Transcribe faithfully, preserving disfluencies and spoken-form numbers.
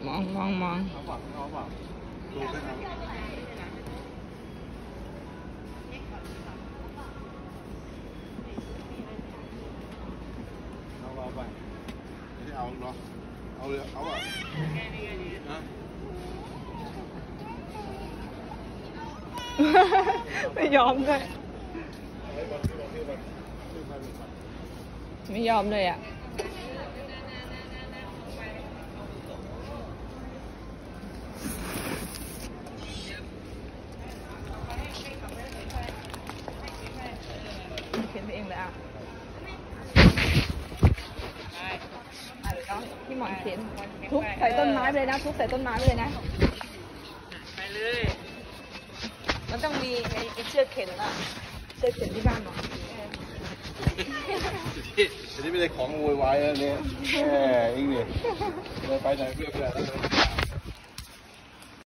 มองมองมองเอาเปล่าเอาเปล่าดูกันเอาเอาเอาไปไม่ได้เอาเนาะเอาเลยเอาอ่ะนะไม่ยอมเลยไม่ยอมเลยอ่ะเขียนไปเองเลยอ่ะพี่หมอนเขียนทุบใส่ต้นไม้ไปเลยนะทุบใส่ต้นไม้ไปเลยนะไปเลยมันต้องมีไอ้เชือกเข็นอ่ะเชือกเข็นที่บ้านหมออันนี้ไม่ได้ของโวยวายแล้วเนี่ยแหมอิงเนี่ยไปไหนเพื่อนเพื่อน